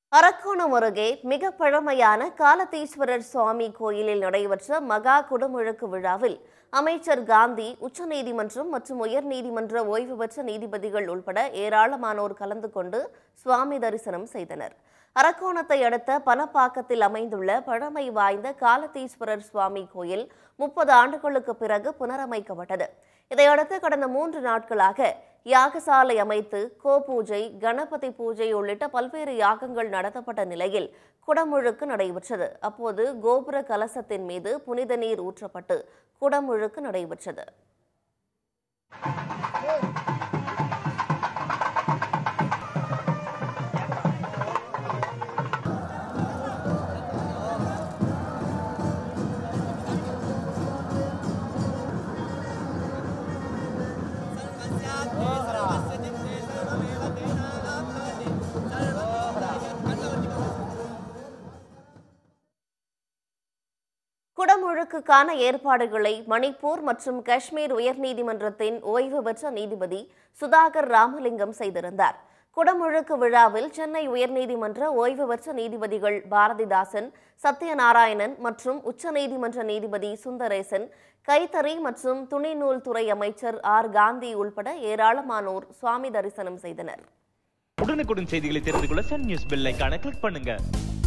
அரக்கோணம் அருகே மிக பழமையான காலத்தீஸ்வரர் சுவாமி கோயிலில் நடைபெற்ற மகா குடமுழுக்கு விழாவில் அமைச்சர் காந்தி, உச்சநீதிமன்றம் மற்றும் உயர்நீதிமன்ற ஓய்வு பெற்ற நீதிபதிகள் உள்பட ஏராளமானோர் கலந்து கொண்டு சுவாமி தரிசனம் செய்தனர். அரக்கோணத்தை அடுத்த பணப்பாக்கத்தில் அமைந்துள்ள பழமை வாய்ந்த காலத்தீஸ்வரர் சுவாமி கோயில் 30 ஆண்டுகளுக்கு பிறகு புனரமைக்கப்பட்டது. இதையடுத்து கடந்த 3 நாட்களாக யாகசாலை அமைத்து கோபூஜை, கணபதி பூஜை உள்ளிட்ட பல்வேறு யாகங்கள் நடத்தப்பட்ட நிலையில் குடமுழுக்கு நடைபெற்றது. அப்போது கோபுர கலசத்தின் மீது புனித நீர் ஊற்றப்பட்டு குடமுழுக்கு நடைபெற்றது. குடமுழுக்குக்கான ஏற்பாடுகளை மணிப்பூர் மற்றும் காஷ்மீர் உயர்நீதிமன்றத்தின் ஓய்வு பெற்ற நீதிபதி சுதாகர் ராமலிங்கம் செய்திருந்தார். குடமுழுக்கு விழாவில் சென்னை உயர்நீதிமன்ற ஓய்வு பெற்ற நீதிபதிகள் பாரதிதாசன், சத்யநாராயணன் மற்றும் உச்சநீதிமன்ற நீதிபதி சுந்தரேசன், கைத்தறி மற்றும் துணிநூல் துறை அமைச்சர் ஆர். காந்தி உள்பட ஏராளமானோர் சுவாமி தரிசனம் செய்தனர். உடனுக்குடன் செய்திகளை தெரிந்து கொள்ள சன் நியூஸ் பெல் ஐகானை கிளிக் பண்ணுங்க.